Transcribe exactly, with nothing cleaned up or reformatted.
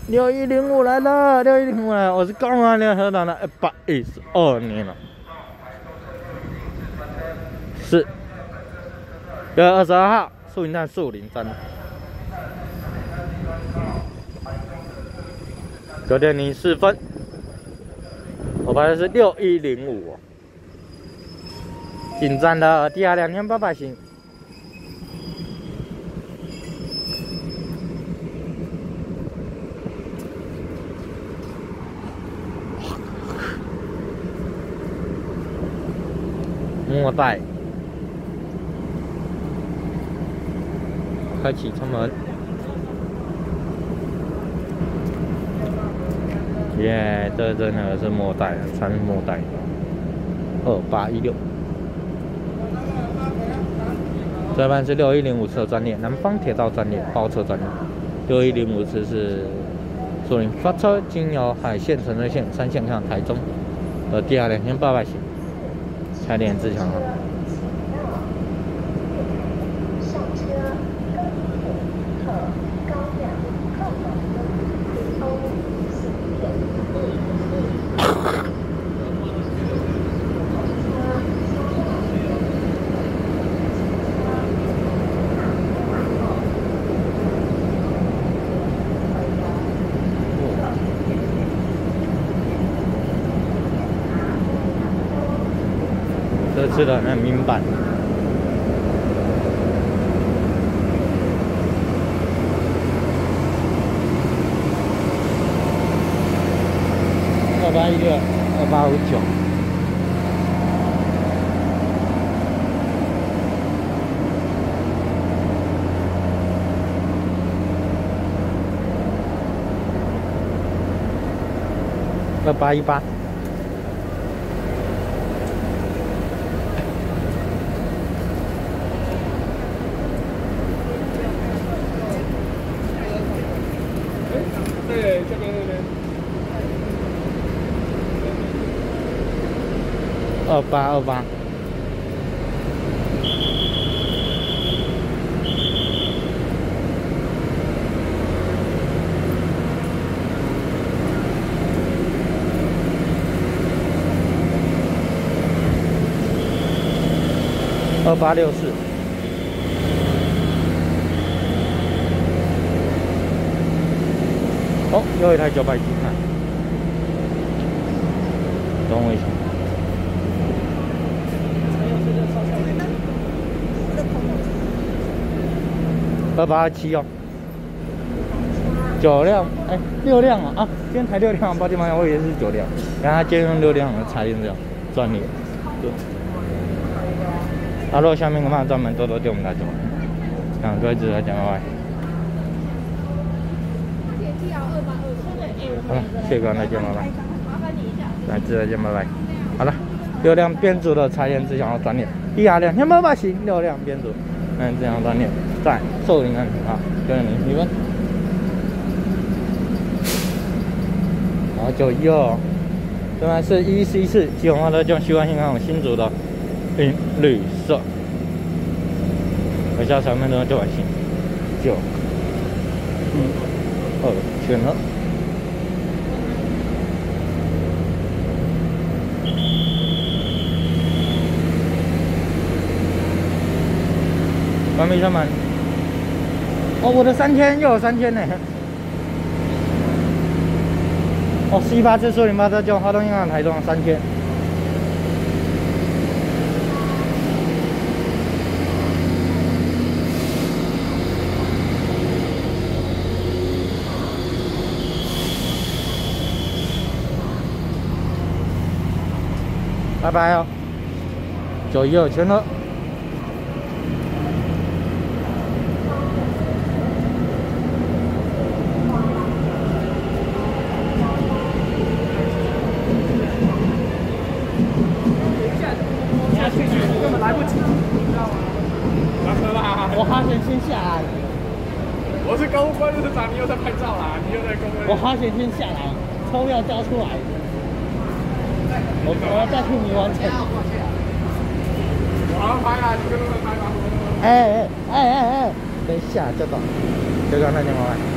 六一零五来了，六一零五来了，我是高安联合党的一百一十二年了，是六月二十二号，树林站树林站，九点零四分，我排的是六一零五哦，进站的第二两千八百型。 末代，开启车门，耶、yeah, ！这真的是末代，穿末代，二八一六。这班是六一零五次专列，南方铁道专列，包车专列。六一零五次是树林发车，经由海线、城内线三线向台中的第二两千八百型。 开联自强号。上车，高铁可高粱扣口 O 四点一一。这次的很明白。二八一六，二八五九。二八一八。 对，这边这边。 二八二八。二八六四。 哦，又一台九百几看，等我一下。二八七哦，九辆，哎，六辆啊啊！今天才六辆，抱歉抱歉，我以为是九辆。然后他今天用六辆的插电这样专列，对。啊，如果下面的话专门多多对我们来做，嗯，各位记得讲拜拜。 好了，谢谢各位，再见，拜拜。来，再见，拜拜。好了，六辆编组的插电自强号专列，一啊两千八百型，六辆编组，嗯，自强专列在寿林安啊，六点零七分。然后九一二，这边是 E C 四基本化的就习惯性看我新组的银绿色，回家前面的九百型，九一二选了。 关闭车门。哦，我的三千又有三千呢。哦，十八次树林发车就花东银行台中三千。拜拜哦。九一二全了。 来不及，你知道吗？下车啦！ 我花钱先下来。 我是公关市长，你又在拍照啦，你又在公关。 我花钱先下来，钞票交出来。我我要再替你完成。 我要拍啊，你跟他们拍吧。 哎哎哎哎哎，等一下就到，就刚才电话。